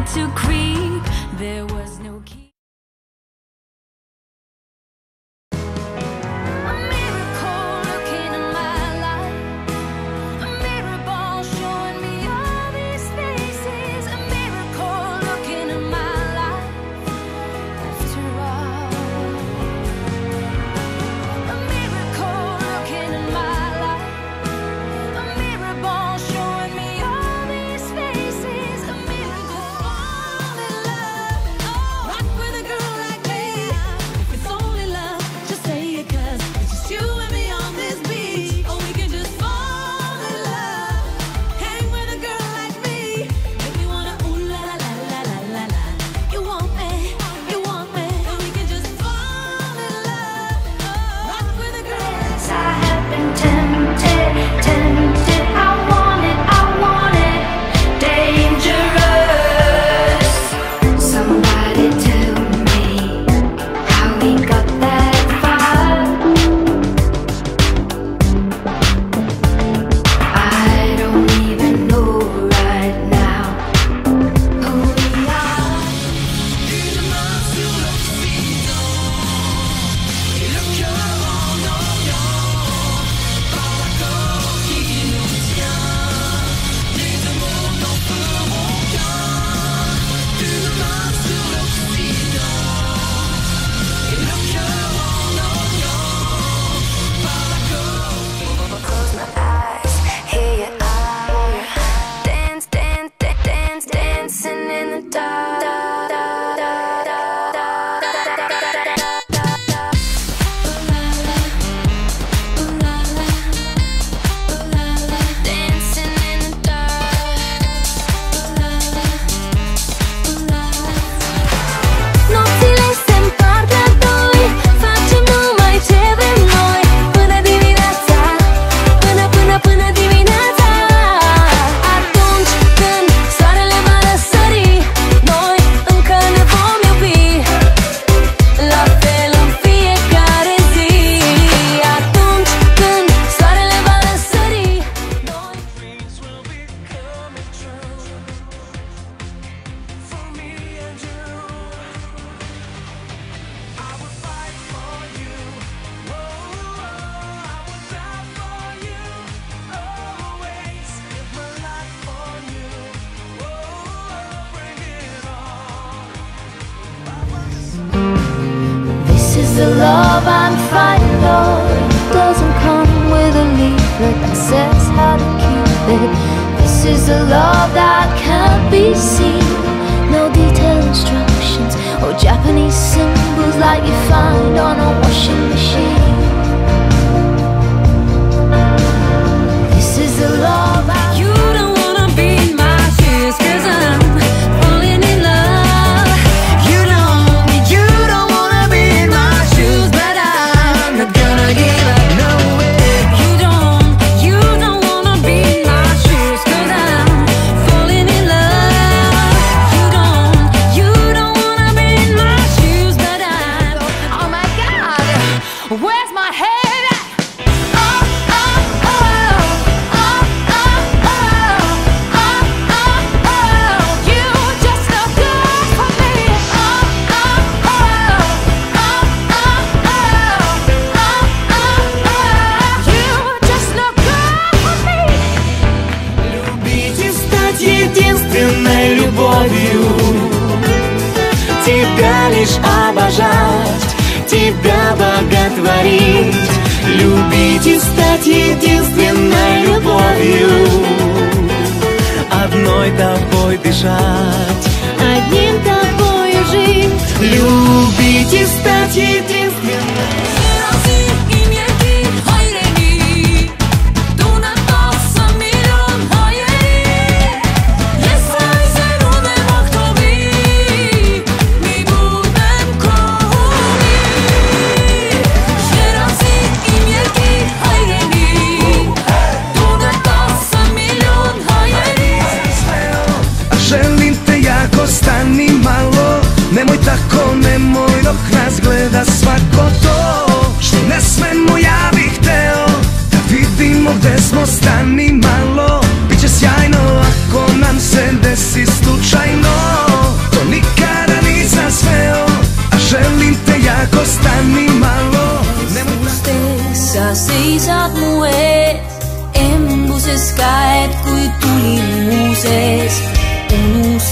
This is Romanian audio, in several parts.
to creep. There was no key. The love I'm fighting for doesn't come with a leaflet that says how to keep it. This is the love that can't be seen. No detailed instructions or Japanese symbols like you find on a washing machine. This is the love You don't wanna be in my shoes, 'cause I'm falling in love. You don't wanna be in my shoes, but I'm not gonna give up, no way. You don't wanna be in my shoes, 'cause I'm falling in love. You don't wanna be in my shoes, but I'm, oh my God, where's my head at? Единственной любовью тебя лишь обожать, тебя боготворить, любить и стать единственной любовью, одной тобой дышать, одним тобою жить, любить и стать единственной. Stani malo, nemoj tako, nemoj dok nas gleda svako to. Što ne smemo, ja bih hteo da vidimo gde smo. Stani malo, bit će sjajno ako nam se desi slučajno.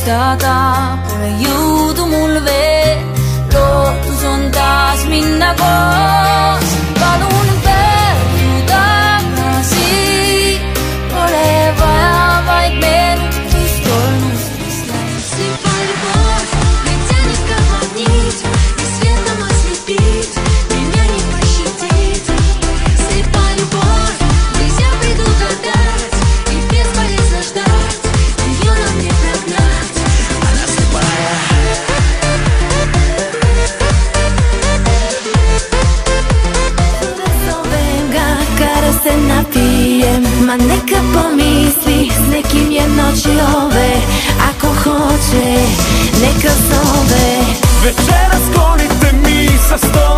stata pure aiuto mulve, loro son das minna cos, vado un bello da casi, voleva vai bene, tu storno Сыпали любовь, мы тянет как магнит, и свет нам ослепит, меня не пощадит. Сыпали любовь, друзья придут отдать, и бесполезно ждать, ее нам не прогнать. Она слепая. Venga, kada se napijem, ma neka pomisli, s nekim je noći ove, ako hoće, neka zove. Večeras sklonite mi sa stola.